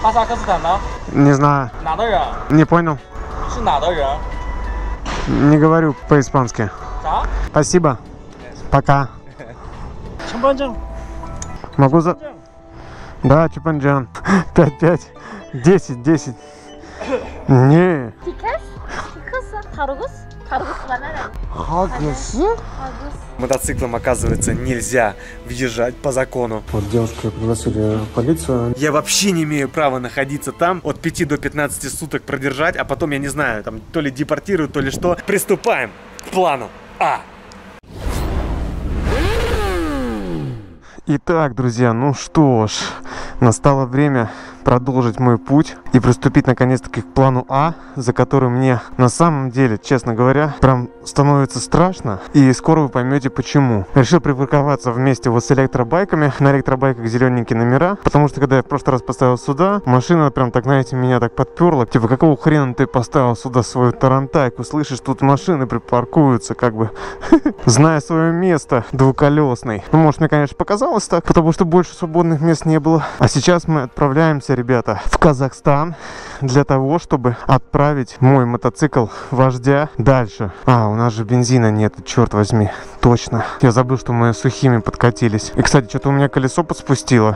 哈萨克斯坦的？ Не знаю. 哪的人？ Не понял. 是哪的人？ Не говорю по-испански. 啥？ Спасибо. Пока. 承办证。 Могу за... Да, Чупанджан. 5-5. 10-10. Не. Tikas? Tikas? Targus? Targus banana. Хагасы? Targus. Мотоциклом, оказывается, нельзя въезжать по закону. Вот девушка пригласили полицию. Я вообще не имею права находиться там от 5 до 15 суток продержать, а потом, я не знаю, там то ли депортируют, то ли что. Приступаем к плану А. Итак, друзья, ну что ж, настало время продолжить мой путь и приступить наконец-таки к плану А, за который мне на самом деле, честно говоря, прям становится страшно. И скоро вы поймете почему. Решил припарковаться вместе вот с электробайками. На электробайках зелененькие номера, потому что когда я в прошлый раз поставил сюда, машина прям так, знаете, меня так подперла. Типа, какого хрена ты поставил сюда свою тарантайку? Слышишь, тут машины припаркуются, как бы, зная свое место двухколесный. Ну, может, мне, конечно, показалось так, потому что больше свободных мест не было. А сейчас мы отправляемся, ребята, в Казахстан для того, чтобы отправить мой мотоцикл вождя дальше. А, у нас же бензина нет, черт возьми. Точно. Я забыл, что мы сухими подкатились. И, кстати, что-то у меня колесо подспустило.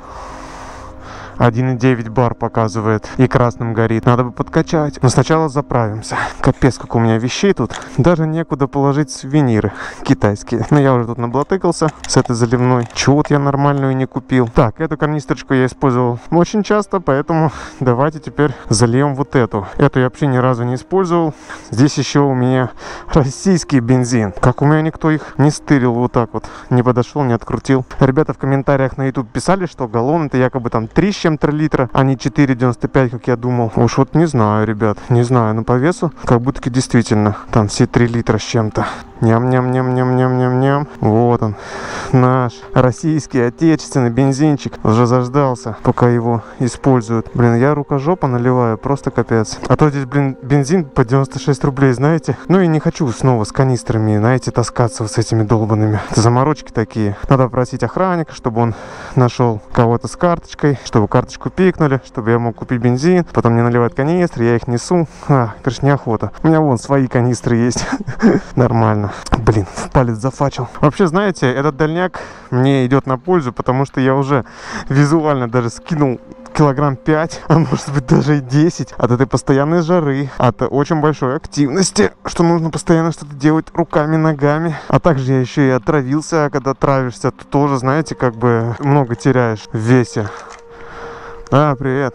1,9 бар показывает и красным горит. Надо бы подкачать. Но сначала заправимся. Капец, как у меня вещей тут. Даже некуда положить сувениры китайские. Но я уже тут наблатыкался с этой заливной. Чего вот я нормальную не купил. Так, эту канистрочку я использовал очень часто, поэтому давайте теперь зальем вот эту. Эту я вообще ни разу не использовал. Здесь еще у меня российский бензин. Как у меня никто их не стырил вот так вот. Не подошел, не открутил. Ребята в комментариях на YouTube писали, что галлон это якобы там 3 с чем-то литра, а не 4,95, как я думал. Уж вот не знаю, ребят, не знаю, но по весу как будто действительно там все 3 литра с чем-то. Ням-ням-ням-ням-ням-ням-ням. Вот он, наш российский отечественный бензинчик. Уже заждался, пока его используют. Блин, я рукожопа наливаю, просто капец. А то здесь, блин, бензин по 96 рублей, знаете. Ну и не хочу снова с канистрами, знаете, таскаться вот с этими долбанными. Это заморочки такие. Надо попросить охранника, чтобы он нашел кого-то с карточкой, чтобы карточку пикнули, чтобы я мог купить бензин. Потом мне наливают канистры, я их несу. Короче, неохота. У меня вон свои канистры есть. Нормально. Блин, в палец зафачил. Вообще, знаете, этот дальняк мне идет на пользу, потому что я уже визуально даже скинул килограмм 5, а может быть даже и 10 от этой постоянной жары, от очень большой активности, что нужно постоянно что-то делать руками, ногами. А также я еще и отравился, а когда травишься, то тоже, знаете, как бы много теряешь в весе. А, привет.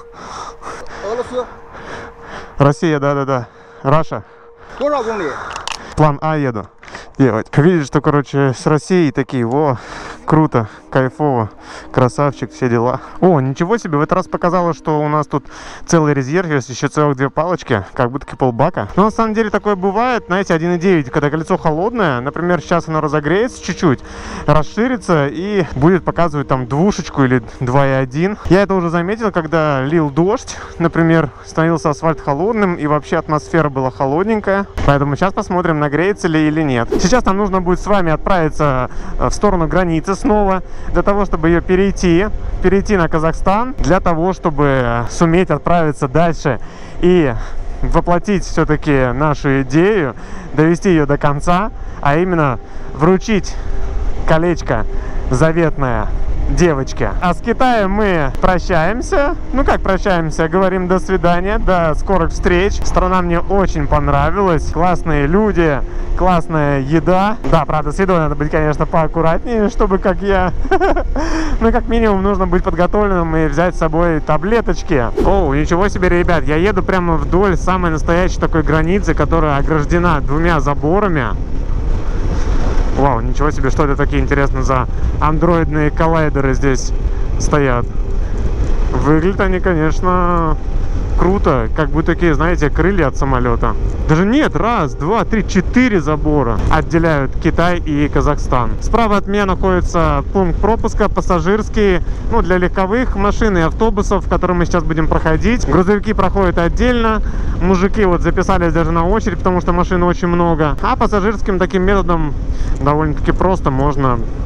Россия, да-да-да. Раша. План А еду делать. Видишь, что, короче, с Россией такие, во, круто, кайфово, красавчик, все дела. О, ничего себе, в этот раз показалось, что у нас тут целый резерв, есть еще целых 2 палочки, как будто полбака. Но на самом деле такое бывает, знаете, 1,9, когда колесо холодное, например, сейчас оно разогреется чуть-чуть, расширится и будет показывать там двушечку или 2,1. Я это уже заметил, когда лил дождь, например, становился асфальт холодным и вообще атмосфера была холодненькая. Поэтому сейчас посмотрим, нагреется ли или нет. Сейчас нам нужно будет с вами отправиться в сторону границы снова, для того, чтобы ее перейти на Казахстан, для того, чтобы суметь отправиться дальше и воплотить все-таки нашу идею, довести ее до конца, а именно вручить колечко заветное девочке. А с Китаем мы прощаемся. Ну как прощаемся? Говорим до свидания, до скорых встреч. Страна мне очень понравилась. Классные люди, классная еда. Да, правда, с едой надо быть, конечно, поаккуратнее, чтобы как я. Ну, как минимум, нужно быть подготовленным и взять с собой таблеточки. О, ничего себе, ребят. Я еду прямо вдоль самой настоящей такой границы, которая ограждена 2 заборами. Вау, ничего себе, что это такие, интересно, за андроидные коллайдеры здесь стоят. Выглядят они, конечно, круто, как будто такие, знаете, крылья от самолета. Даже нет, 1, 2, 3, 4 забора отделяют Китай и Казахстан. Справа от меня находится пункт пропуска пассажирский, ну, для легковых машин и автобусов, которые мы сейчас будем проходить. Грузовики проходят отдельно, мужики вот записались даже на очередь, потому что машин очень много. А пассажирским таким методом довольно-таки просто можно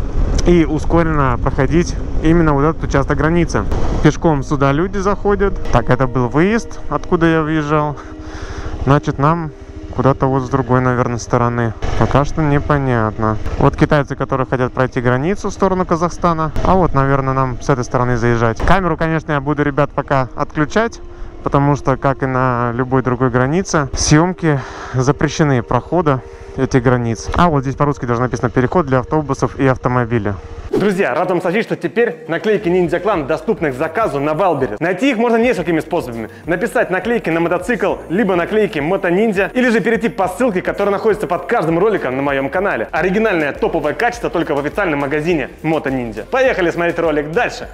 и ускоренно проходить именно вот этот участок границы. Пешком сюда люди заходят. Так, это был выезд, откуда я въезжал. Значит, нам куда-то вот с другой, наверное, стороны. Пока что непонятно. Вот китайцы, которые хотят пройти границу в сторону Казахстана. А вот, наверное, нам с этой стороны заезжать. Камеру, конечно, я буду, ребят, пока отключать. Потому что, как и на любой другой границе, съемки запрещены прохода этих границ. А вот здесь по-русски даже написано «Переход для автобусов и автомобилей». Друзья, рад вам сообщить, что теперь наклейки Ninja Clan доступны к заказу на Wildberries. Найти их можно несколькими способами. Написать наклейки на мотоцикл, либо наклейки Moto Ninja, или же перейти по ссылке, которая находится под каждым роликом на моем канале. Оригинальное топовое качество только в официальном магазине Moto Ninja. Поехали смотреть ролик дальше.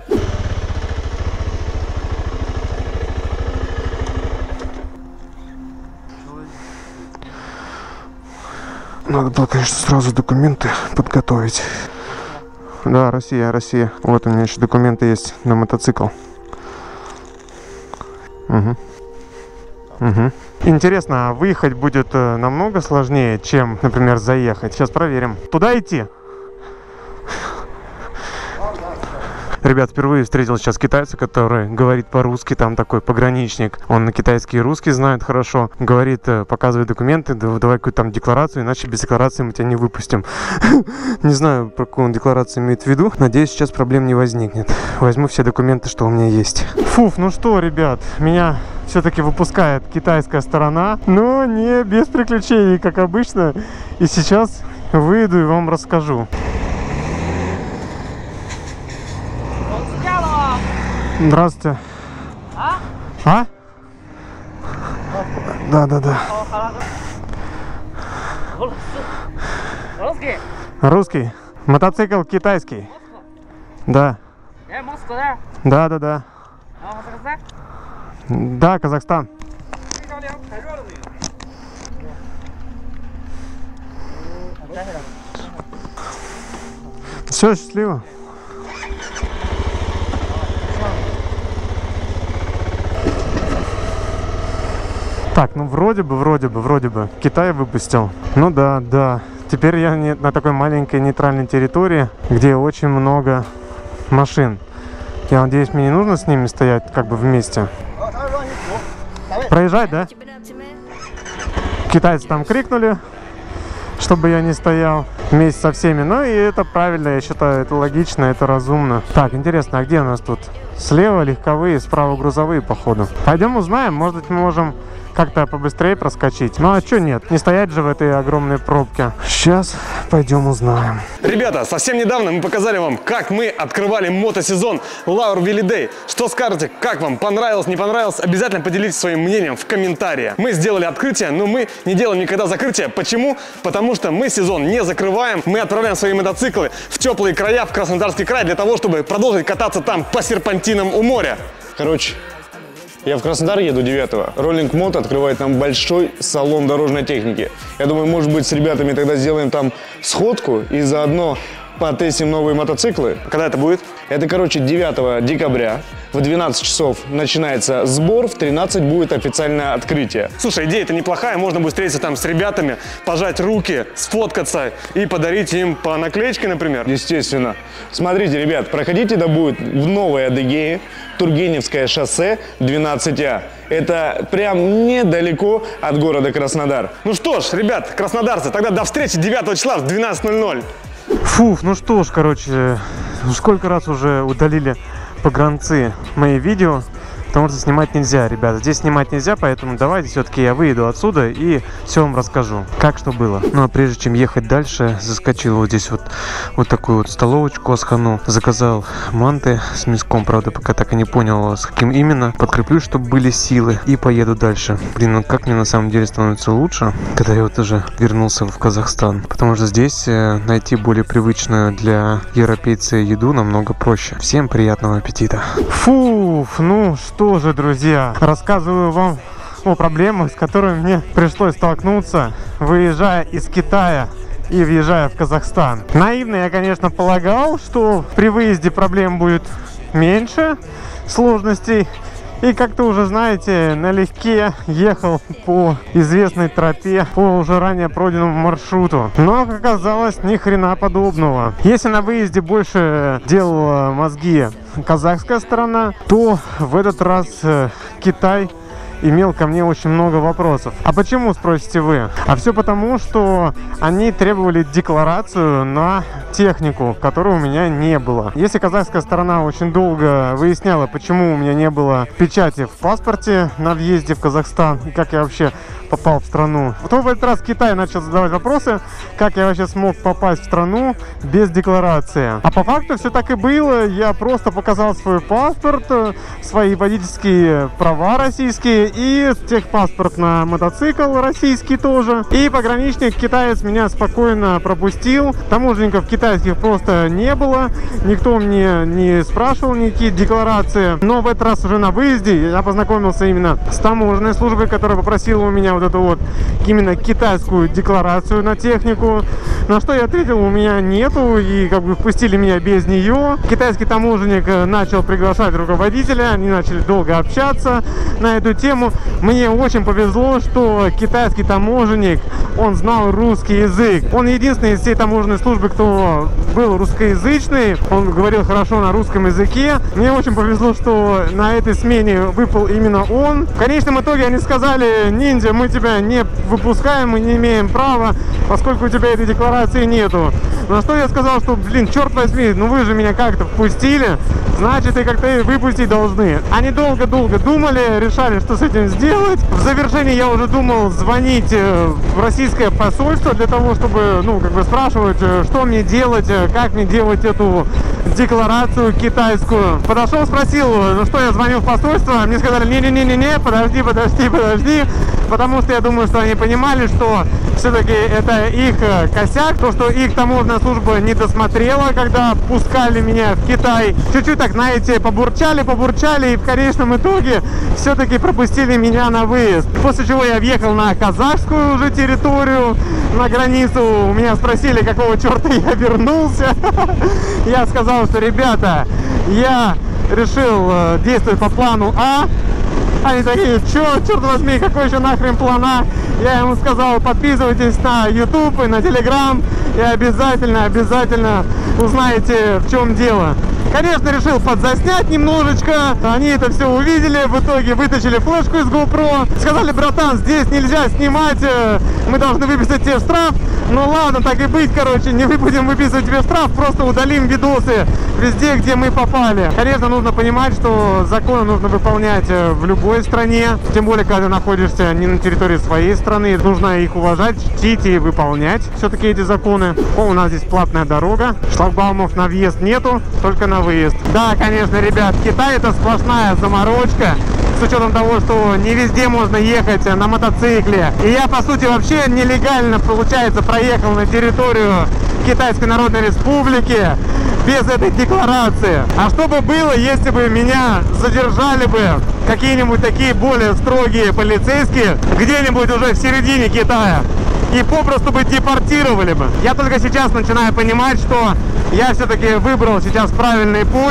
Надо было, конечно, сразу документы подготовить. Да, Россия, Россия. Вот у меня еще документы есть на мотоцикл. Интересно, а выехать будет намного сложнее, чем, например, заехать? Сейчас проверим. Туда идти? Ребят, впервые встретил сейчас китайца, который говорит по-русски, там такой пограничник. Он на китайский и русский знает хорошо. Говорит, показывает документы, давай какую-то там декларацию, иначе без декларации мы тебя не выпустим. Не знаю, про какую он декларацию имеет в виду. Надеюсь, сейчас проблем не возникнет. Возьму все документы, что у меня есть. Фуф, ну что, ребят, меня все-таки выпускает китайская сторона, но не без приключений, как обычно. И сейчас выйду и вам расскажу. Здравствуйте. А? Да. Русский? Русский. Мотоцикл китайский. Да. Москва, да? Да. Казахстан? Да, Казахстан. Все, счастливо. Так, ну вроде бы Китай выпустил. Ну да. Теперь я на такой маленькой нейтральной территории, где очень много машин. Я надеюсь, мне не нужно с ними стоять как бы вместе. Проезжать, да? Китайцы там крикнули, чтобы я не стоял вместе со всеми. Ну и это правильно, я считаю, это логично, это разумно. Так, интересно, а где у нас тут? Слева легковые, справа грузовые, походу. Пойдем узнаем, может быть, мы можем как-то побыстрее проскочить. Ну а что нет? Не стоять же в этой огромной пробке. Сейчас пойдем узнаем. Ребята, совсем недавно мы показали вам, как мы открывали мотосезон Laur Valley Day. Что скажете, как вам? Понравилось, не понравилось? Обязательно поделитесь своим мнением в комментариях. Мы сделали открытие, но мы не делаем никогда закрытия. Почему? Потому что мы сезон не закрываем. Мы отправляем свои мотоциклы в теплые края, в Краснодарский край, для того, чтобы продолжить кататься там по серпантинам у моря. Короче, я в Краснодар еду 9-го. Роллинг Мото открывает нам большой салон дорожной техники. Я думаю, может быть, с ребятами тогда сделаем там сходку и заодно потестим новые мотоциклы. Когда это будет? Это, короче, 9 декабря. В 12 часов начинается сбор, в 13 будет официальное открытие. Слушай, идея-то неплохая, можно будет встретиться там с ребятами, пожать руки, сфоткаться и подарить им по наклеечке, например. Естественно. Смотрите, ребят, проходить это будет в Новой Адыгее, Тургеневское шоссе, 12А. Это прям недалеко от города Краснодар. Ну что ж, ребят, краснодарцы, тогда до встречи 9 числа в 12:00. Фух, ну что ж, короче, сколько раз уже удалили погранцы мои видео, потому что снимать нельзя, ребята. Здесь снимать нельзя, поэтому давайте все-таки я выйду отсюда и все вам расскажу, как что было. Ну а прежде чем ехать дальше, заскочил вот здесь вот такую вот столовочку Асхану. Заказал манты с мяском, правда, пока так и не понял, с каким именно. Подкреплю, чтобы были силы, и поеду дальше. Блин, ну как мне на самом деле становится лучше, когда я вот уже вернулся в Казахстан. Потому что здесь найти более привычную для европейца еду намного проще. Всем приятного аппетита. Фуф, ну что же, друзья, рассказываю вам о проблемах, с которыми мне пришлось столкнуться, выезжая из Китая и въезжая в Казахстан. Наивно я, конечно, полагал, что при выезде проблем будет меньше, сложностей И как-то уже знаете, налегке ехал по известной тропе, по уже ранее пройденному маршруту. Но, как оказалось, ни хрена подобного. Если на выезде больше делала мозги казахская сторона, то в этот раз Китай имел ко мне очень много вопросов. А почему, спросите вы? А все потому, что они требовали декларацию на технику, которой у меня не было. Если казахская сторона очень долго выясняла, почему у меня не было печати в паспорте на въезде в Казахстан, и как я вообще попал в страну, то в этот раз Китай начал задавать вопросы, как я вообще смог попасть в страну без декларации. А по факту все так и было. Я просто показал свой паспорт, свои водительские права российские и техпаспорт на мотоцикл российский тоже. И пограничник китаец меня спокойно пропустил. Таможенников китайских просто не было. Никто мне не спрашивал никакие декларации. Но в этот раз уже на выезде я познакомился именно с таможенной службой, которая попросила у меня вот эту вот именно китайскую декларацию на технику. На что я ответил, у меня нету, и как бы впустили меня без нее. Китайский таможенник начал приглашать руководителя, они начали долго общаться на эту тему. Мне очень повезло, что китайский таможенник, он знал русский язык. Он единственный из всей таможенной службы, кто был русскоязычный, он говорил хорошо на русском языке. Мне очень повезло, что на этой смене выпал именно он. В конечном итоге они сказали: ниндзя, мы тебя не выпускаем, мы не имеем права, поскольку у тебя этой декларации нету. На что я сказал, что, блин, черт возьми, ну вы же меня как-то впустили, значит, и как-то выпустить должны. Они долго-долго думали, решали, что с этим сделать. В завершении я уже думал звонить в российское посольство для того, чтобы, ну, как бы спрашивать, что мне делать, как мне делать эту декларацию китайскую. Подошел, спросил, ну что, я звоню в посольство, мне сказали: не-не-не-не, подожди, потому что я думаю, что они понимали, что все-таки это их косяк, то, что их таможенная служба не досмотрела, когда пускали меня в Китай. Чуть-чуть так, знаете, побурчали, и в конечном итоге все-таки пропустили меня на выезд. После чего я въехал на казахскую уже территорию, на границу. У меня спросили, какого черта я вернулся. Я сказал, что, ребята, я решил действовать по плану А. Они такие: черт возьми, какой еще нахрен план А? Я ему сказал: подписывайтесь на YouTube и на Telegram, и обязательно узнаете, в чем дело. Конечно, решил подзаснять немножечко. Они это все увидели, в итоге вытащили флешку из GoPro. Сказали: братан, здесь нельзя снимать, мы должны выписать тебе штраф. Ну ладно, так и быть, короче, не будем выписывать тебе штраф, просто удалим видосы везде, где мы попали. Конечно, нужно понимать, что законы нужно выполнять в любой стране, тем более, когда находишься не на территории своей страны. Нужно их уважать, чтить и выполнять все-таки эти законы. О, у нас здесь платная дорога, шлагбаумов на въезд нету, только на выезд. Да, конечно, ребят, Китай — это сплошная заморочка, с учетом того, что не везде можно ехать на мотоцикле. И я, по сути, вообще нелегально, получается, проехал на территорию Китайской Народной Республики без этой декларации. А что бы было, если бы меня задержали бы какие-нибудь такие более строгие полицейские где-нибудь уже в середине Китая и попросту бы депортировали бы? Я только сейчас начинаю понимать, что я все-таки выбрал сейчас правильный путь,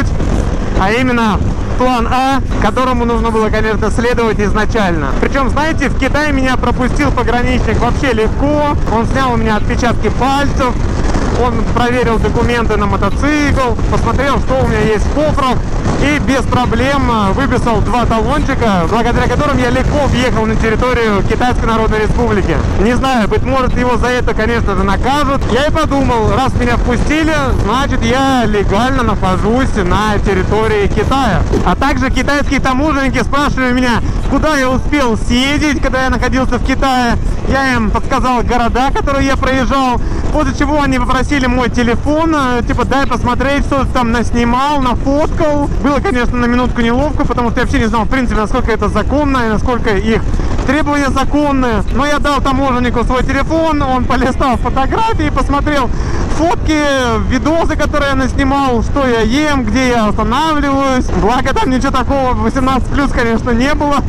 а именно план А, которому нужно было, конечно, следовать изначально. Причем, знаете, в Китае меня пропустил пограничник вообще легко. Он снял у меня отпечатки пальцев, он проверил документы на мотоцикл, посмотрел, что у меня есть в кофрах, и без проблем выписал 2 талончика, благодаря которым я легко въехал на территорию Китайской Народной Республики. Не знаю, быть может, его за это, конечно же, накажут. Я и подумал, раз меня впустили, значит, я легально нахожусь на территории Китая. А также китайские таможенники спрашивали меня, куда я успел съездить, когда я находился в Китае. Я им подсказал города, которые я проезжал, после чего они попросили мой телефон, типа, дай посмотреть, что ты там наснимал, нафоткал. Было, конечно, на минутку неловко, потому что я вообще не знал, в принципе, насколько это законно и насколько их требования законные. Но я дал таможеннику свой телефон, он полистал фотографии, посмотрел фотки, видосы, которые я наснимал, что я ем, где я останавливаюсь. Благо там ничего такого 18+, конечно, не было.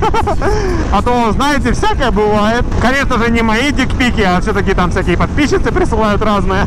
А то, знаете, всякое бывает. Конечно же, не мои дикпики, а все-таки там всякие подписчицы присылают разные.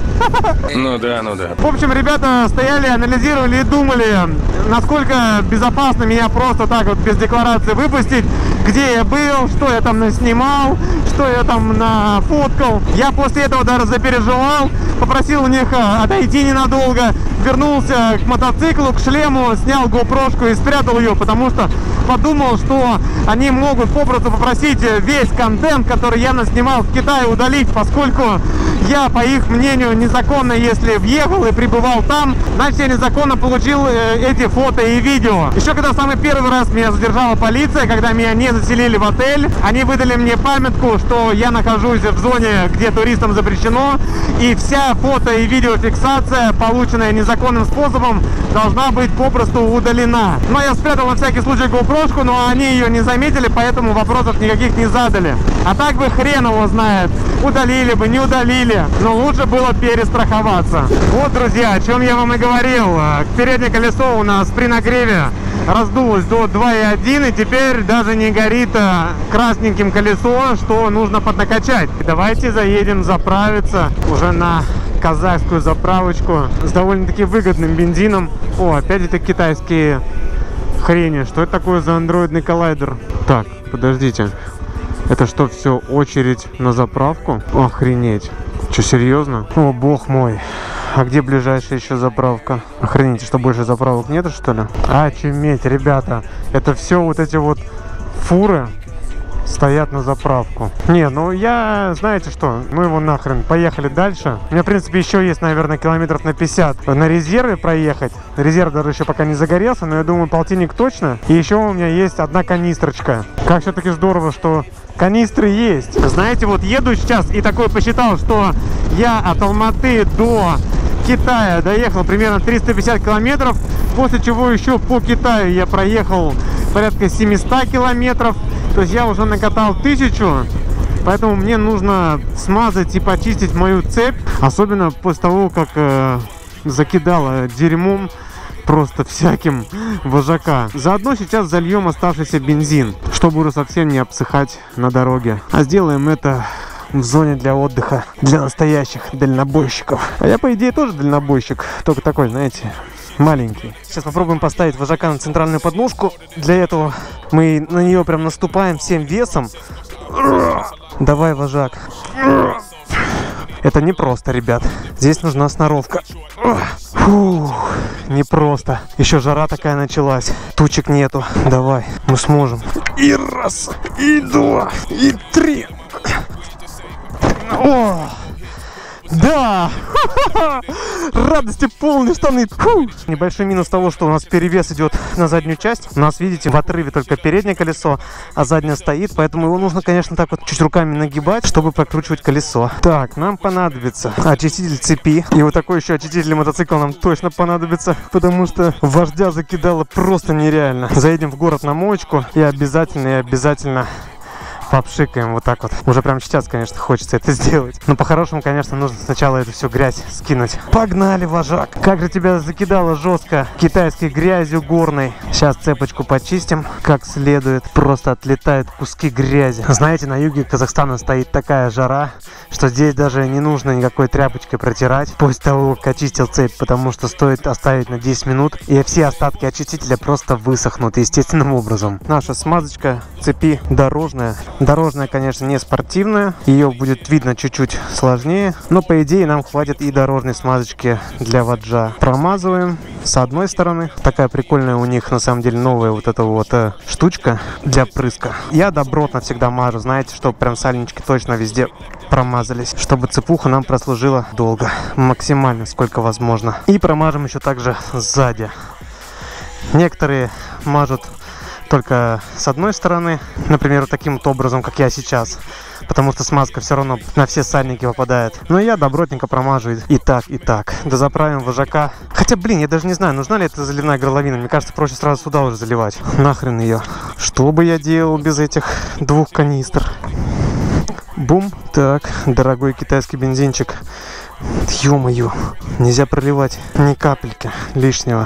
Ну да, ну да. В общем, ребята стояли, анализировали и думали, насколько безопасно меня просто так вот без декларации выпустить, где я был, что я там наснимал, что я там нафоткал. Я после этого даже запереживал, попросил у них отойти ненадолго, вернулся к мотоциклу, к шлему, снял GoPro-шку и спрятал ее, потому что подумал, что они могут попросту попросить весь контент, который я наснимал в Китае, удалить, поскольку я, по их мнению, незаконно, если въехал и пребывал там, значит, я незаконно получил эти фото и видео. Еще когда самый первый раз меня задержала полиция, когда меня не заселили в отель, они выдали мне памятку, что я нахожусь в зоне, где туристам запрещено, и вся фото и видеофиксация, полученная незаконным способом, должна быть попросту удалена. Но я спрятал на всякий случай GoPro-шку, но они ее не заметили, поэтому вопросов никаких не задали. А так бы хрен его знает, удалили бы, не удалили. Но лучше было перестраховаться. Вот, друзья, о чем я вам и говорил. Переднее колесо у нас при нагреве раздулось до 2,1, и теперь даже не горит красненьким колесо, что нужно поднакачать. Давайте заедем заправиться уже на казахскую заправочку с довольно-таки выгодным бензином. О, опять это китайские хрени. Что это такое за андроидный коллайдер? Так, подождите. Это что, все очередь на заправку? Охренеть. Что, серьезно? О, бог мой. А где ближайшая еще заправка? Охренеть, что больше заправок нету, что ли? Очуметь, ребята. Это все вот эти вот фуры стоят на заправку. Не, ну я, знаете что, ну его нахрен, поехали дальше. У меня, в принципе, еще есть, наверное, километров на 50 на резерве проехать. Резерв даже еще пока не загорелся, но я думаю, полтинник точно. И еще у меня есть одна канистрочка. Как все-таки здорово, что канистры есть. Знаете, вот еду сейчас и такой посчитал, что я от Алматы до Китая доехал примерно 350 километров, после чего еще по Китаю я проехал порядка 700 километров. То есть я уже накатал 1000, поэтому мне нужно смазать и почистить мою цепь, особенно после того, как закидала дерьмом просто всяким вожака. Заодно сейчас зальем оставшийся бензин, чтобы уже совсем не обсыхать на дороге. А сделаем это в зоне для отдыха, для настоящих дальнобойщиков. А я, по идее, тоже дальнобойщик, только такой, знаете, маленький. Сейчас попробуем поставить вожака на центральную подножку. Для этого мы на нее прям наступаем всем весом. Давай, вожак. Это непросто, ребят. Здесь нужна сноровка. Фух, непросто. Еще жара такая началась. Тучек нету. Давай, мы сможем. И раз, и два, и три. О! Да! Радости полные штаны. Фу! Небольшой минус того, что у нас перевес идет на заднюю часть. У нас, видите, в отрыве только переднее колесо, а заднее стоит. Поэтому его нужно, конечно, так вот чуть руками нагибать, чтобы прокручивать колесо. Так, нам понадобится очиститель цепи. И вот такой еще очиститель мотоцикла нам точно понадобится, потому что вождя закидало просто нереально. Заедем в город на моечку и обязательно попшикаем вот так вот. Уже прям сейчас, конечно, хочется это сделать. Но по-хорошему, конечно, нужно сначала эту всю грязь скинуть. Погнали, вожак! Как же тебя закидало жестко китайской грязью горной. Сейчас цепочку почистим как следует. Просто отлетают куски грязи. Знаете, на юге Казахстана стоит такая жара, что здесь даже не нужно никакой тряпочкой протирать после того, как очистил цепь, потому что стоит оставить на 10 минут, и все остатки очистителя просто высохнут естественным образом. Наша смазочка цепи дорожная. Дорожная, конечно, не спортивная, ее будет видно чуть-чуть сложнее, но по идее нам хватит и дорожной смазочки для вожжа. Промазываем с одной стороны. Такая прикольная у них на самом деле новая вот эта вот штучка для прыска. Я добротно всегда мажу, знаете, чтобы прям сальнички точно везде промазались, чтобы цепуха нам прослужила долго, максимально сколько возможно. И промажем еще также сзади. Некоторые мажут только с одной стороны, например, таким вот образом, как я сейчас, потому что смазка все равно на все сальники попадает. Но я добротненько промажу и так, и так. Дозаправим вожака. Хотя, блин, я даже не знаю, нужна ли эта заливная горловина. Мне кажется, проще сразу сюда уже заливать. Нахрен ее. Что бы я делал без этих 2 канистр? Бум. Так, дорогой китайский бензинчик. Ё-моё, нельзя проливать ни капельки лишнего.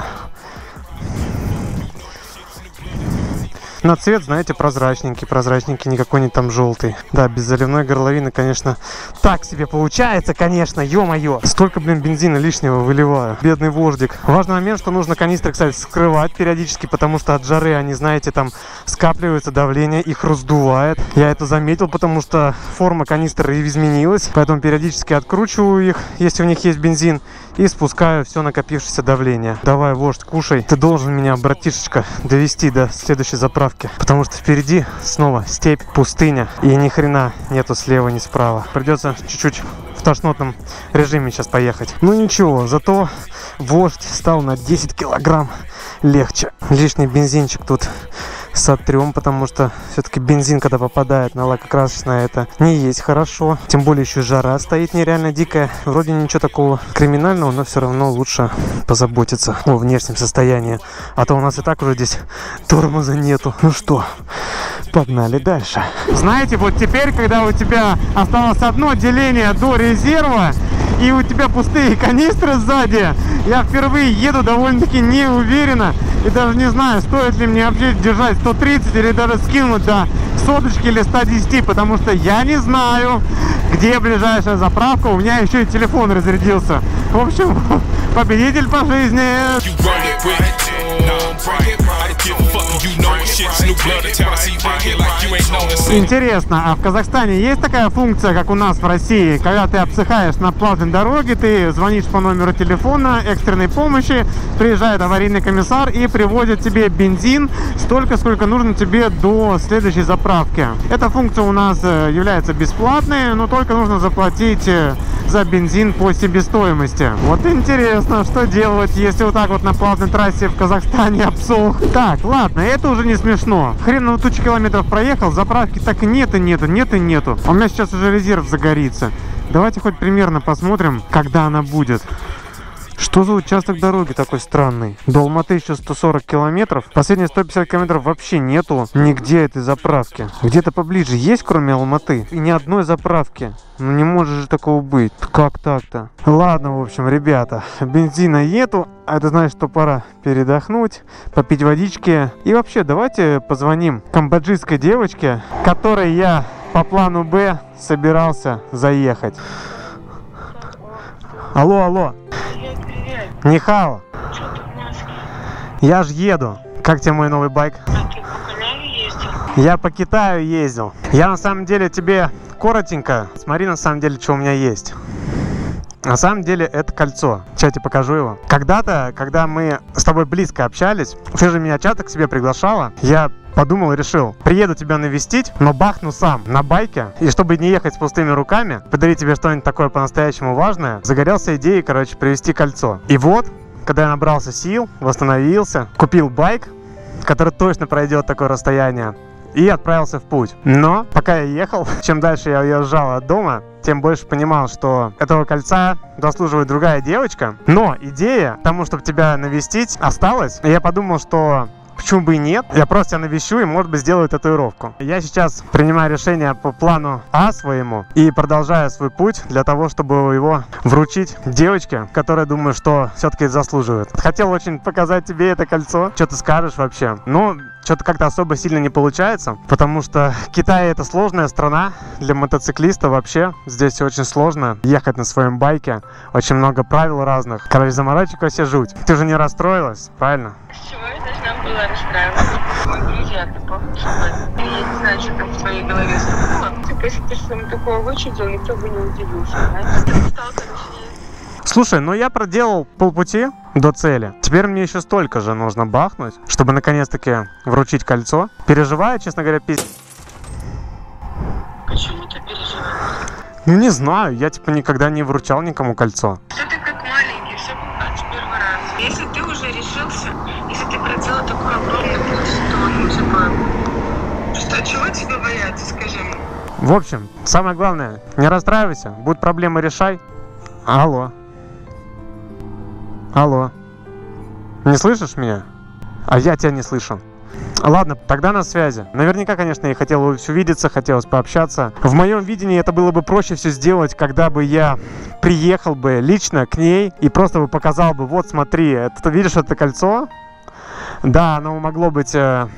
На цвет, знаете, прозрачненький, никакой не там желтый. Да, без заливной горловины, конечно, так себе получается, конечно, ё-моё. Столько, блин, бензина лишнего выливаю. Бедный вождик. Важный момент, что нужно канистры, кстати, скрывать периодически, потому что от жары они, знаете, там скапливается давление, их раздувает. Я это заметил, потому что форма канистры изменилась, поэтому периодически откручиваю их, если у них есть бензин, и спускаю все накопившееся давление. Давай, вождь, кушай. Ты должен меня, братишечка, довести до следующей заправки, потому что впереди снова степь, пустыня, и ни хрена нету слева ни справа. Придется чуть-чуть в тошнотном режиме сейчас поехать. Ну ничего, зато вождь стал на 10 килограмм легче. Лишний бензинчик тут сотрем, потому что все-таки бензин, когда попадает на лакокрасочное, это не есть хорошо. Тем более еще жара стоит нереально дикая. Вроде ничего такого криминального, но все равно лучше позаботиться о внешнем состоянии. А то у нас и так уже здесь тормоза нету. Ну что, погнали дальше. Знаете, вот теперь, когда у тебя осталось одно деление до резерва, и у тебя пустые канистры сзади, я впервые еду довольно-таки неуверенно. И даже не знаю, стоит ли мне вообще держать 130 или даже скинуть до соточки или 110, потому что я не знаю, где ближайшая заправка. У меня еще и телефон разрядился. В общем, победитель по жизни. Интересно, а в Казахстане есть такая функция, как у нас в России, когда ты обсыхаешь на платной дороге, ты звонишь по номеру телефона экстренной помощи, приезжает аварийный комиссар и привозит тебе бензин столько, сколько нужно тебе до следующей заправки. Эта функция у нас является бесплатной, но только нужно заплатить за бензин по себестоимости. Вот интересно, что делать, если вот так вот на платной трассе в Казахстане обсох. Так, ладно, это уже не смешно. Хрен на 1000 километров проехал, заправки так и нету. А у меня сейчас уже резерв загорится. Давайте хоть примерно посмотрим, когда она будет. Что за участок дороги такой странный? До Алматы еще 140 километров. Последние 150 километров вообще нету нигде этой заправки. Где-то поближе есть, кроме Алматы? И ни одной заправки. Ну не может же такого быть. Как так-то? Ладно, в общем, ребята, бензина нету. А это значит, что пора передохнуть, попить водички. И вообще, давайте позвоним камбоджийской девочке, которой я по плану Б собирался заехать. Алло. Нихао. Я ж еду. Как тебе мой новый байк? А ты по Китаю ездил? Я по Китаю ездил. Я на самом деле тебе коротенько. Смотри, на самом деле, что у меня есть. На самом деле это кольцо. Сейчас я тебе покажу его. Когда-то, когда мы с тобой близко общались, ты же меня часто к себе приглашала. Я подумал, решил, приеду тебя навестить, но бахну сам на байке. И чтобы не ехать с пустыми руками, подарить тебе что-нибудь такое по-настоящему важное, загорелся идеей, короче, привезти кольцо. И вот, когда я набрался сил, восстановился, купил байк, который точно пройдет такое расстояние, и отправился в путь. Но пока я ехал, чем дальше я уезжал от дома, тем больше понимал, что этого кольца заслуживает другая девочка. Но идея тому, чтобы тебя навестить, осталась. И я подумал, что почему бы и нет. Я просто тебя навещу и, может быть, сделаю татуировку. Я сейчас принимаю решение по плану А своему и продолжаю свой путь для того, чтобы его вручить девочке, которая, думаю, что все-таки заслуживает. Хотел очень показать тебе это кольцо. Что ты скажешь вообще? Ну, что-то как-то особо сильно не получается, потому что Китай — это сложная страна для мотоциклиста вообще. Здесь очень сложно ехать на своем байке. Очень много правил разных. Короче, заморочек вообще жуть. Ты же не расстроилась, правильно? С чего я должна была расстраиваться? Мы друзья, ты похожи. Я не знаю, что там в твоей голове стало. Типа, если ты что-то такое вычудил, никто бы не удивился, знаешь? Ты стал, короче. Слушай, ну я проделал полпути до цели. Теперь мне еще столько же нужно бахнуть, чтобы наконец-таки вручить кольцо. Переживаю, честно говоря, Почему ты переживаешь? Ну не знаю, я типа никогда не вручал никому кольцо. Что ты как маленький, все бывает в первый раз. Если ты уже решился, если ты проделал такой огромный путь, то, ну, типа, что, чего тебе бояться, скажи мне? В общем, самое главное, не расстраивайся, будут проблемы, решай. Алло. Не слышишь меня? А я тебя не слышу. Ладно, тогда на связи. Наверняка, конечно, я хотел увидеться, хотелось пообщаться. В моем видении это было бы проще все сделать, когда бы я приехал бы лично к ней и просто бы показал бы, вот смотри, ты видишь это кольцо? Да, оно могло быть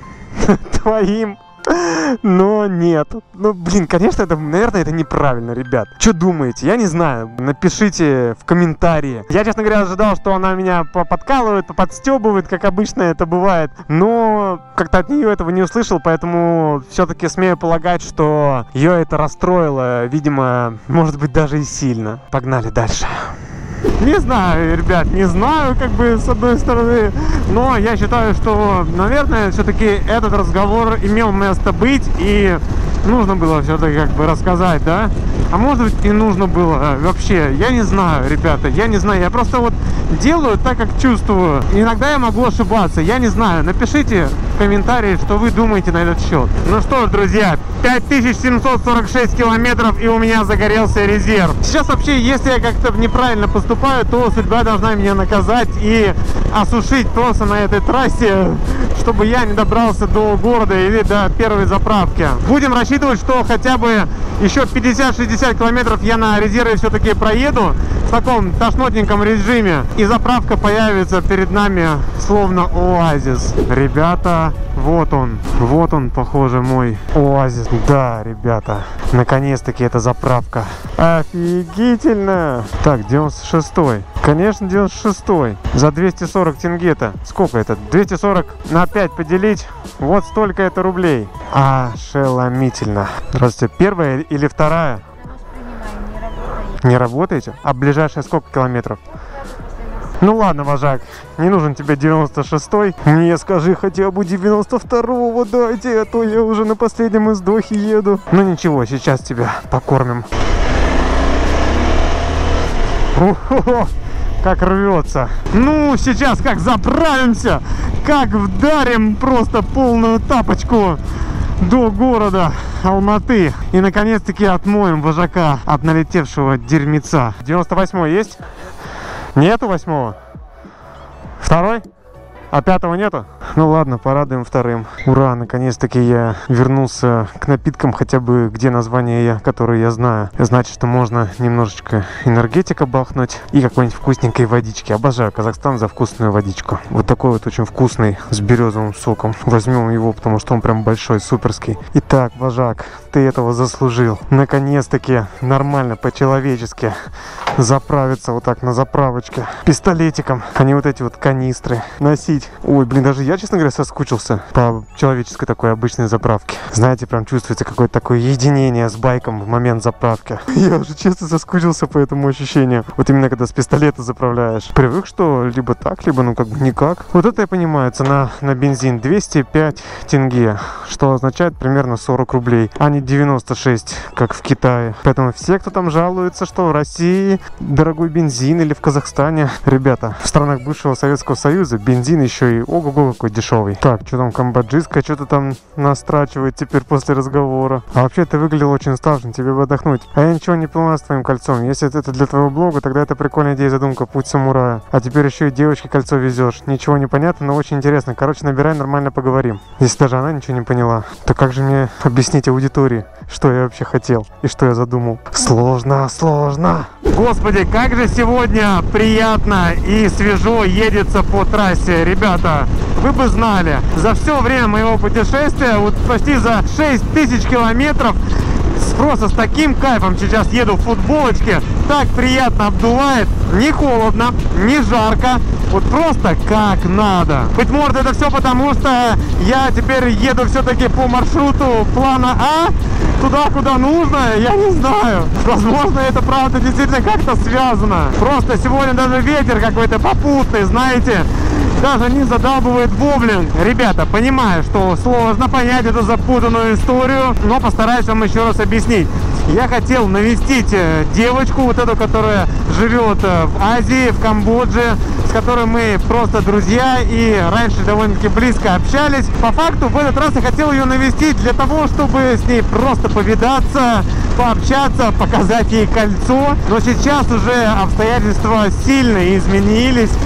твоим. Но нет. Ну, блин, конечно, это, наверное, это неправильно, ребят. Что думаете? Я не знаю. Напишите в комментарии. Я, честно говоря, ожидал, что она меня подкалывает, подстебывает, как обычно это бывает. Но как-то от нее этого не услышал, поэтому все-таки смею полагать, что ее это расстроило, видимо, может быть, даже и сильно. Погнали дальше. Не знаю, ребят, не знаю, как бы, с одной стороны, но я считаю, что, наверное, все-таки этот разговор имел место быть, и нужно было все-таки как бы рассказать, да? А может быть, не нужно было вообще, я не знаю, ребята, я не знаю, я просто вот делаю так, как чувствую. Иногда я могу ошибаться, я не знаю, напишите в комментарии, что вы думаете на этот счет. Ну что ж, друзья, 5746 километров, и у меня загорелся резерв. Сейчас вообще, если я как-то неправильно поступаю, то судьба должна меня наказать и осушить просто на этой трассе, чтобы я не добрался до города или до первой заправки. Будем рассчитывать, что хотя бы еще 50-60 километров я на резерве все-таки проеду в таком тошнотненьком режиме, и заправка появится перед нами словно оазис. Ребята, вот он, похоже, мой оазис. Да, ребята, наконец-таки эта заправка. Офигительно! Так, 96-й. Конечно, 96-й. За 240 тенге-то. Сколько это? 240 на 5 поделить. Вот столько это рублей. Ошеломительно. Здравствуйте, первая или вторая? Не работаете? А ближайшая сколько километров? Ну ладно, вожак, не нужен тебе 96-й. Мне скажи хотя бы 92-го дайте, а то я уже на последнем издохе еду. Ну ничего, сейчас тебя покормим. О-хо-хо, как рвется. Ну, сейчас как заправимся, как вдарим просто полную тапочку до города Алматы. И наконец-таки отмоем вожака от налетевшего дерьмеца. 98-й есть? Нету 8-го? Второй? А 5-го нету? Ну ладно, порадуем вторым. Ура, наконец-таки я вернулся к напиткам, хотя бы где название которые я знаю. Значит, что можно немножечко энергетика бахнуть и какой-нибудь вкусненькой водички. Обожаю Казахстан за вкусную водичку. Вот такой вот очень вкусный, с березовым соком. Возьмем его, потому что он прям большой, суперский. Итак, вожак, ты этого заслужил. Наконец-таки нормально, по-человечески заправиться вот так на заправочке пистолетиком, а не вот эти вот канистры носить. Ой, блин, даже я, честно говоря, соскучился по человеческой такой обычной заправке. Знаете, прям чувствуется какое-то такое единение с байком в момент заправки. Я уже честно соскучился по этому ощущению. Вот именно когда с пистолета заправляешь. Привык, что либо так, либо ну как бы никак. Вот это я понимаю, цена на бензин 205 тенге, что означает примерно 40 рублей, а не 96, как в Китае. Поэтому все, кто там жалуется, что в России дорогой бензин или в Казахстане, ребята, в странах бывшего Советского Союза бензин еще и ого-го какой дешевый. Так, что там камбоджийская что-то там настрачивает теперь после разговора. А вообще ты выглядел очень уставшим, тебе бы отдохнуть. А я ничего не поняла с твоим кольцом. Если это для твоего блога, тогда это прикольная идея и задумка, путь самурая. А теперь еще и девочке кольцо везешь. Ничего не понятно, но очень интересно. Короче, набирай, нормально поговорим. Если даже она ничего не поняла, то как же мне объяснить аудитории, что я вообще хотел и что я задумал? Сложно, сложно. Господи, как же сегодня приятно и свежо едется по трассе. Ребята, вы бы знали, за все время моего путешествия, вот почти за 6000 километров, просто с таким кайфом сейчас еду в футболочке, так приятно обдувает, не холодно, не жарко, вот просто как надо. Быть может, это все потому, что я теперь еду все-таки по маршруту плана А, туда, куда нужно, я не знаю. Возможно, это правда действительно как-то связано. Просто сегодня даже ветер какой-то попутный, знаете, даже не задалбывает воблин. Ребята, понимаю, что сложно понять эту запутанную историю, но постараюсь вам еще раз объяснить. Я хотел навестить девочку, вот эту, которая живет в Азии, в Камбодже, с которой мы просто друзья и раньше довольно-таки близко общались. По факту, в этот раз я хотел ее навестить для того, чтобы с ней просто повидаться, пообщаться, показать ей кольцо. Но сейчас уже обстоятельства сильно изменились.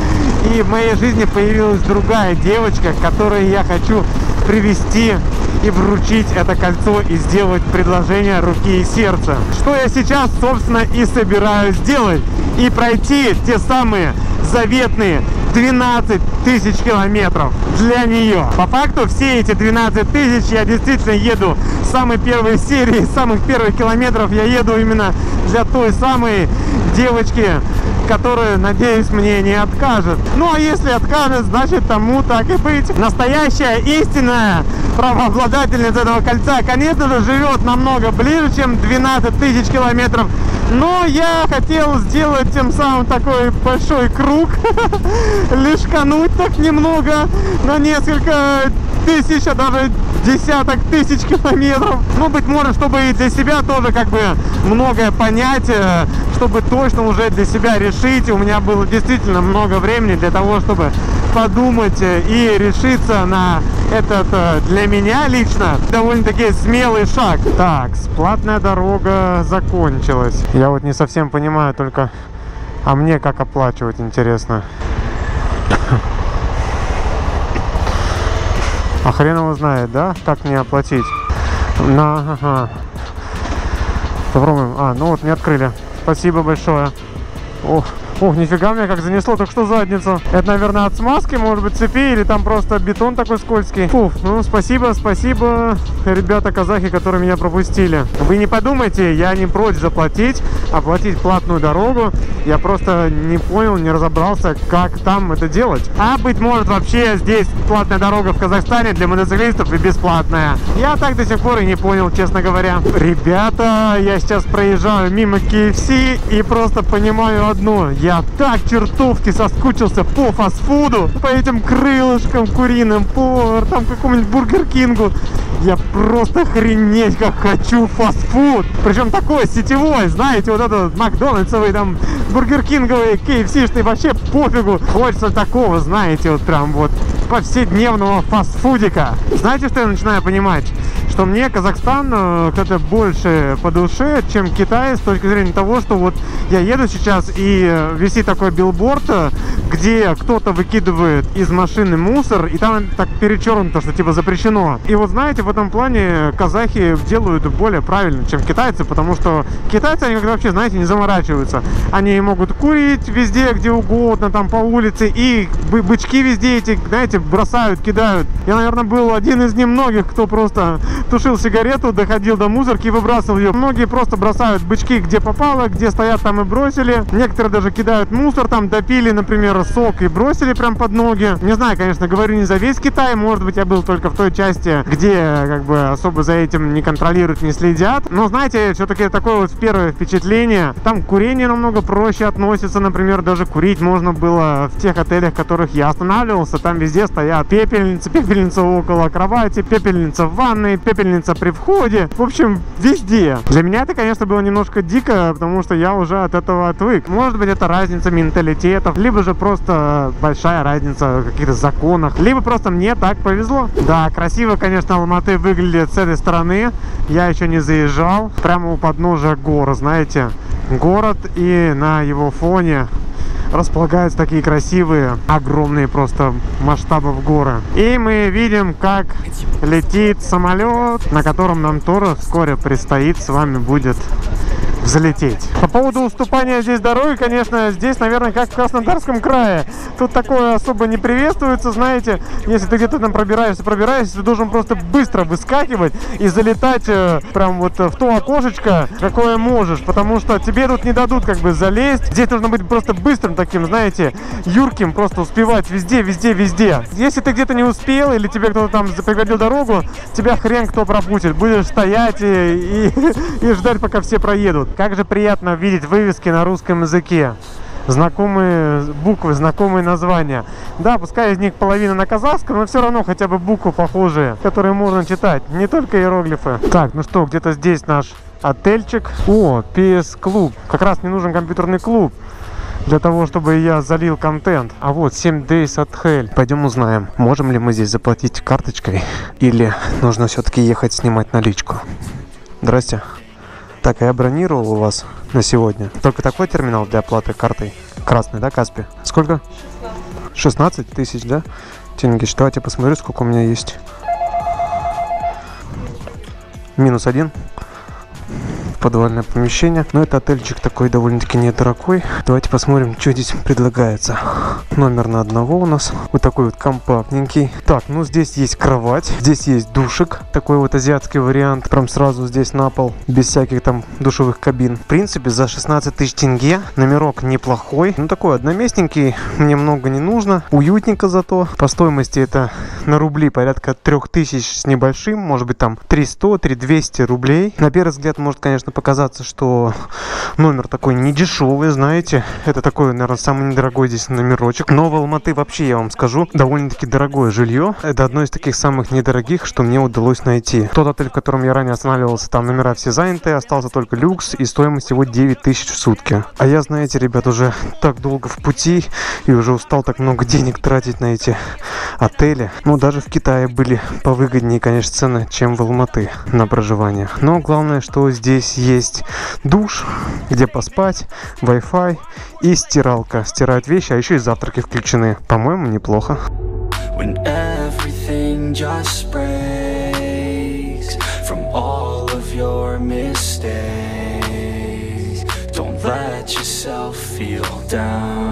И в моей жизни появилась другая девочка, которой я хочу привести и вручить это кольцо и сделать предложение руки и сердца. Что я сейчас, собственно, и собираюсь сделать. И пройти те самые заветные 12 тысяч километров для нее. По факту все эти 12 тысяч я действительно еду с самой первой серии, с самых первых километров я еду именно для той самой девочки, которая, надеюсь, мне не откажет. Ну а если откажет, значит тому так и быть. Настоящая истинная правообладательница этого кольца, конечно же, живет намного ближе, чем 12 тысяч километров. Но я хотел сделать тем самым такой большой круг, лишкануть так немного на несколько тысяч, а даже десяток тысяч километров. Ну, быть может, чтобы и для себя тоже как бы многое понять, чтобы точно уже для себя решить. У меня было действительно много времени для того, чтобы подумать и решиться на этот, для меня лично, довольно-таки смелый шаг. Так, платная дорога закончилась. Я вот не совсем понимаю только, а мне как оплачивать, интересно. А хрен его знает, да? Как мне оплатить? Ага. Попробуем. Ну вот, мне открыли. Спасибо большое. Ох, нифига меня как занесло, так что задницу. Это, наверное, от смазки, может быть, цепи, или там просто бетон такой скользкий. Фу, ну спасибо, ребята казахи, которые меня пропустили. Вы не подумайте, я не прочь заплатить, оплатить платную дорогу. Я просто не понял, не разобрался, как там это делать. А быть может, вообще здесь платная дорога в Казахстане для мотоциклистов и бесплатная. Я так до сих пор и не понял, честно говоря. Ребята, я сейчас проезжаю мимо KFC и просто понимаю одно. Я так чертовски соскучился по фастфуду, по этим крылышкам куриным, по там какому-нибудь Бургер Кингу. Я просто охренеть как хочу фастфуд. Причем такой сетевой, знаете, вот этот Макдональдсовый, там, Бургер Кинговый, KFC-шный, вообще пофигу. Хочется такого, знаете, вот прям вот повседневного фастфудика. Знаете, что я начинаю понимать? Что мне Казахстан как-то больше по душе, чем Китай, с точки зрения того, что вот я еду сейчас и висит такой билборд, где кто-то выкидывает из машины мусор, и там так перечеркнуто, что типа запрещено. И вот знаете, в этом плане казахи делают более правильно, чем китайцы, потому что китайцы, они вообще, знаете, не заморачиваются. Они могут курить везде, где угодно, там по улице, и бычки везде эти, знаете, бросают, кидают. Я, наверное, был один из немногих, кто просто тушил сигарету, доходил до мусорки и выбрасывал ее. Многие просто бросают бычки где попало, где стоят, там и бросили. Некоторые даже кидают мусор, там допили, например, сок и бросили прям под ноги. Не знаю, конечно, говорю не за весь Китай, может быть, я был только в той части, где как бы особо за этим не контролируют, не следят. Но знаете, все-таки такое вот первое впечатление. Там курение намного проще относится, например, даже курить можно было в тех отелях, в которых я останавливался. Там везде стоят пепельница около кровати, пепельница в ванной, пепельница при входе. В общем, везде. Для меня это, конечно, было немножко дико, потому что я уже от этого отвык. Может быть, это разница менталитетов, либо же просто большая разница в каких-то законах, либо просто мне так повезло. Да, красиво, конечно, Алматы выглядит с этой стороны. Я еще не заезжал. Прямо у подножия гор, знаете. Город, и на его фоне располагаются такие красивые, огромные просто масштабов горы. И мы видим, как летит самолет, на котором нам тоже вскоре предстоит с вами будет взлететь. По поводу уступания здесь дороги, конечно, здесь, наверное, как в Краснодарском крае. Тут такое особо не приветствуется, знаете. Если ты где-то там пробираешься, ты должен просто быстро выскакивать и залетать прям вот в то окошечко, какое можешь, потому что тебе тут не дадут как бы залезть. Здесь нужно быть просто быстрым таким, знаете, юрким, просто успевать везде. Если ты где-то не успел или тебе кто-то там преградил дорогу, тебя хрен кто пропустит. Будешь стоять и ждать, пока все проедут. Как же приятно видеть вывески на русском языке. Знакомые буквы, знакомые названия. Да, пускай из них половина на казахском, но все равно хотя бы буквы похожие, которые можно читать. Не только иероглифы. Так, ну что, где-то здесь наш отельчик. О, PS-клуб. Как раз мне нужен компьютерный клуб для того, чтобы я залил контент. А вот 7 Days at Hell. Пойдем узнаем, можем ли мы здесь заплатить карточкой или нужно все-таки ехать снимать наличку. Здрасте. Так, я бронировал у вас на сегодня. Только такой терминал для оплаты картой. Красный, да, Каспи? Сколько? 16 тысяч, да? Тенге. Давайте посмотрю, сколько у меня есть. -1. Подвальное помещение. Но это отельчик такой довольно-таки недорогой. Давайте посмотрим, что здесь предлагается. Номер на одного у нас. Вот такой вот компактненький. Так, ну здесь есть кровать. Здесь есть душик. Такой вот азиатский вариант. Прям сразу здесь на пол. Без всяких там душевых кабин. В принципе, за 16 тысяч тенге номерок неплохой. Ну такой одноместненький. Мне много не нужно. Уютненько зато. По стоимости это на рубли порядка 3000 с небольшим. Может быть там 300, 3200 рублей. На первый взгляд может, конечно, показаться, что номер такой не дешевый, знаете. Это такой, наверное, самый недорогой здесь номерочек. Но в Алматы вообще, я вам скажу, довольно-таки дорогое жилье. Это одно из таких самых недорогих, что мне удалось найти. Тот отель, в котором я ранее останавливался, там номера все заняты, остался только люкс, и стоимость его 9000 в сутки. А я, знаете, ребят, уже так долго в пути и уже устал так много денег тратить на эти отели. Ну, даже в Китае были повыгоднее, конечно, цены, чем в Алматы на проживание. Но главное, что здесь есть душ, где поспать, Wi-Fi и стиралка. Стирают вещи, а еще и завтраки включены. По-моему, неплохо. When everything just breaks from all of your mistakes, don't let yourself feel down.